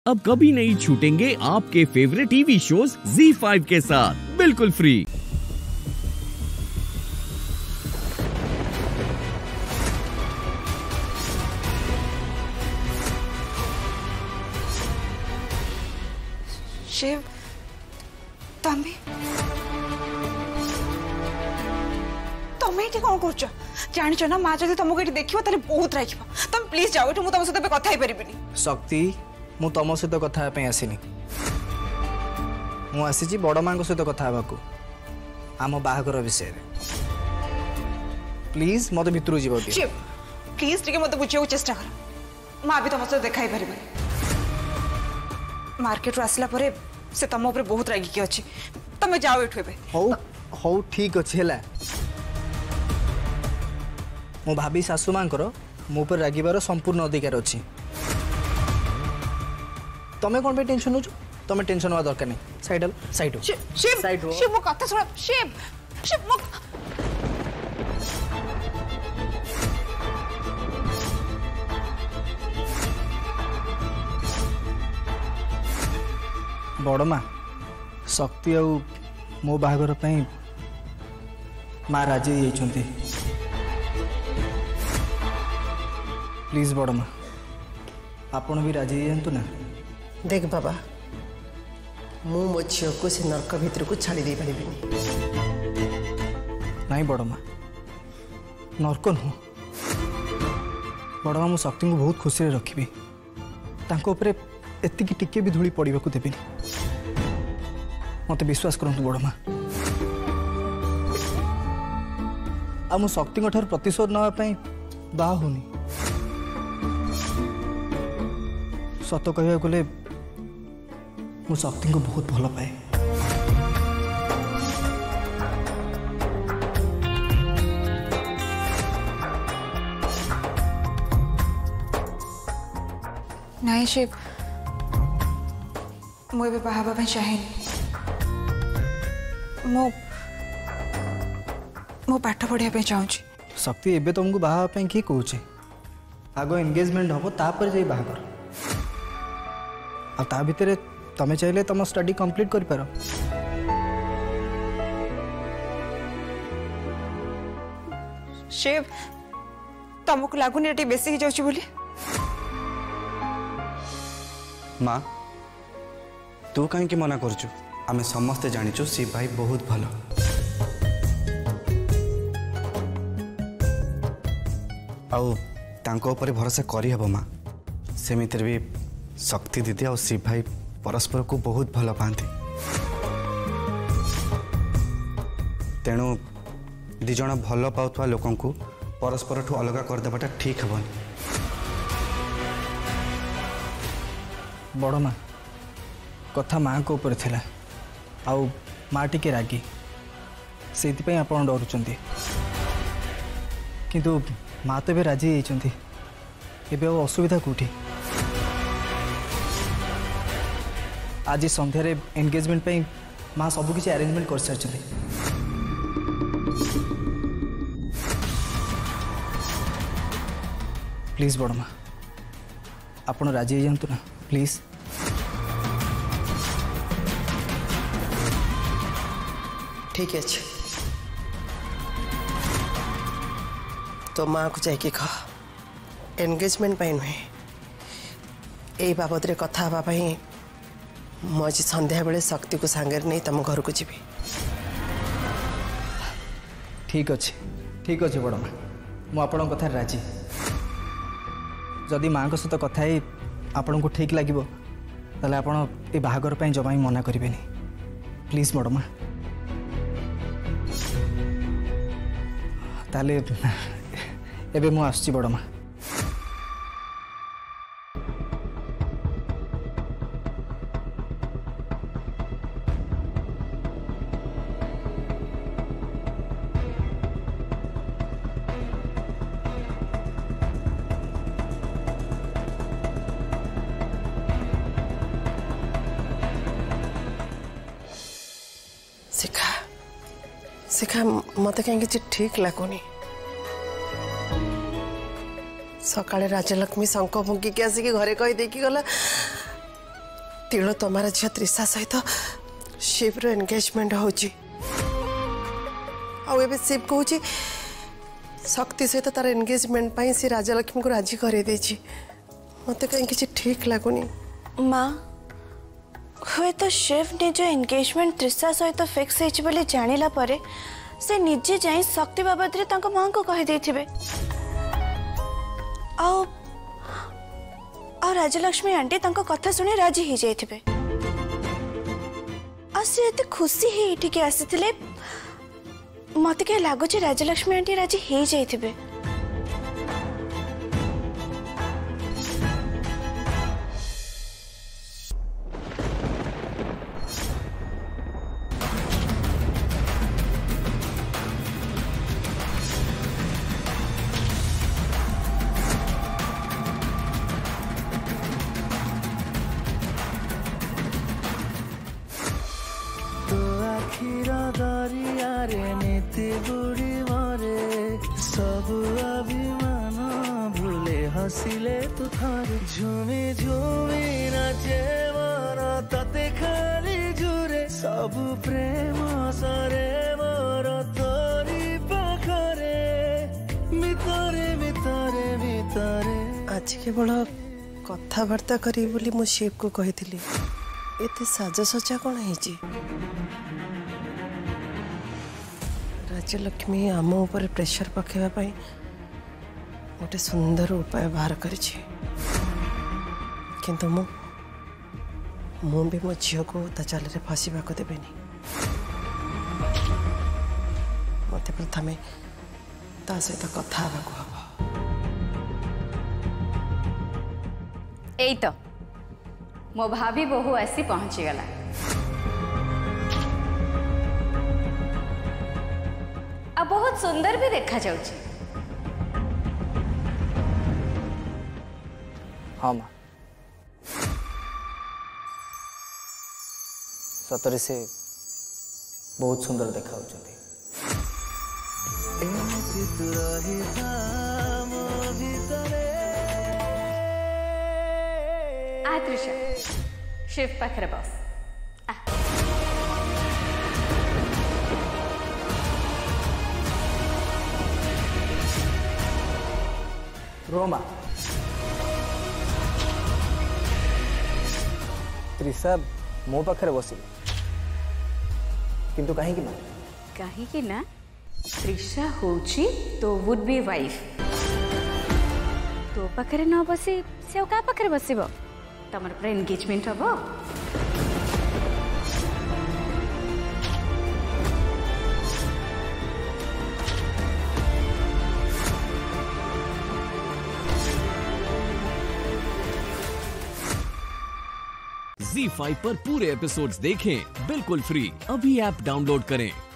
अब कभी नहीं छूटेंगे आपके फेवरेट टीवी शोज ZEE5 के साथ बिल्कुल फ्री। शिव तमे तमे ये कौन कर जान ना माँ जब तुमको ये देखो ताले बहुत राग तुम प्लीज जाओ तुम तुम सहित कथा पारि शक्ति मु तुम सहित कथा आसनी मु आसी बड़ माँ सहित कथा आम बाहागर विषय प्लीज मत भितर जीव शिव प्लीज टे मत बुझे चेष्टा कर माँ भी तुम सहित देखा पारि मार्केट रू आसला परे से तुम ऊपर बहुत रागिकी अच्छी तुम जाओ ये हौ हौ ठीक अच्छे है मो भाभी सासू माँ मो पर रागिबार संपूर्ण अधिकार अच्छी तमें कौन पे टेंशन हो तमें टेंशन हवा दरकार नहीं साइड साइड शिव शिव मो कथा सुन शिव शिव मो बड़ माँ शक्ति आ मो बाहागर माँ राजी होती प्लीज बड़ माँ आपण भी राजी जातु ना। देख बाबा मु मो झील को से नर्क भितर को छाड़ी दे पारि नहीं बड़ माँ नर्क नुह बड़ माँ मु शक्ति को बहुत खुशी रखी एति टिके भी धूली पड़ा देवी मत विश्वास करंतु बड़ माँ आ मु शक्ति प्रतिशोध नापी बाहा होनी सत कह गले मु शक्ति को बहुत भल पाए नहीं शिव मुझे बाहर चाहे मो पाठ पढ़ाई चाहूँ शक्ति एबे तुमको बाहा किए कहे आग एंगेजमेंट हम तापर जाई बाहागर आ भितर तमें चाहिए तुम स्टडी कंप्लीट कर पार शिव तुमको लगुनि बेसी जाऊँ बोली माँ तू कहीं मना करचु आमे समस्ते जानिचु शिव भाई बहुत भल आउ तांको ऊपर भरोसा करी हबो माँ सेमितिर भी शक्ति दीदी और शिव भाई परस्पर को बहुत भल पाती तेणु दिज भल पाउथवा लोकन को परस्पर ठू अलग करदेवाटा ठीक हेबनी। बड़ माँ कथा माँ को ऊपर थिला आउ माँ टिके रागी से आप डरुंच किंतु माँ तो राजी होती एबे असुविधा कौटी आज संध्यारे एंगेजमेंट पे माँ सबकि अरेंजमेंट कर सारी प्लीज बड़ माँ आप राजी हो जातु ना प्लीज ठीक है तो माँ को जाइए कह एंगेजमेंट पे नुहे यही बाबद रे कथा हाँपाई मु आज संध्या बेले शक्ति को सांगे नहीं तुम घर को जीवी ठीक अच्छे बड़ माँ मुझे कथा राजी जदि माँ सहित कथा ही आपन को ठीक लगे ताले आपण ए बाहागर पे जमा ही मना करें प्लीज बड़ माँ ताले एबे मु आसुची बड़ माँ शिखा मत कहीं ठीक लगुनि सकाଳେ ରାଜଲକ୍ଷ୍ମୀ ଶଙ୍ଖ ଫୁଙ୍କିକି ଆସିକି ଘରେ କହିଦେଇକି ଗଲା तिलोत्तमार झील त्रिशा सहित शिवर एंगेजमेंट होची आबे शिव कहूँ शक्ति सहित तार एंगेजमेंट पाई से राजलक्ष्मी को राजी करे देची मते कहीं किसी ठीक लगुनी माँ हुए तो शिव निज एंगेजमेंट त्रिशा सहित फिक्स होइछि बोली जानिला परे से निजे जाई शक्ति बाबद रे तांको मां को कहि देथिबे आ राजलक्ष्मी आंटी तांको कथा सुनी राजी ही जाइथिबे आ से एते खुशी ही ठीक आसीथिले मते के लागो जे राजलक्ष्मी आंटी राजी ही जाइथिबे हसिले तू थारे झूमी झूमी नाचे मन तते खाली जुरे सब प्रेम सरे मोर तोरी पाखरे मितरे मितरे मितरे आज केवल कथबार्ता करी बोली मो शिव को कही एते साजसज्जा कौन है राजलक्ष्मी आम ऊपर प्रेशर पकेवा गोटे सुंदर उपाय बाहर किंतु मु भी मो झील को ता चाल फसवा को देवेनि मत प्रथम ता सहित कथा हम एई तो मो भाभी बहु आसी पहुंची गला आ बहुत सुंदर भी देखा जाउची हाँ माँ सतरे से बहुत सुंदर देखा आ त्रिशा शिव पाखरे बस रोमा त्रिशा मो पाखे बस किंतु कहीं ना कहीं ना त्रिशा होची तो वुड बी वाइफ तो पाखे न बसी से क्या पाखे बसब तुम पूरा एंगेजमेंट हम ZEE5 पर पूरे एपिसोड्स देखें बिल्कुल फ्री। अभी ऐप डाउनलोड करें।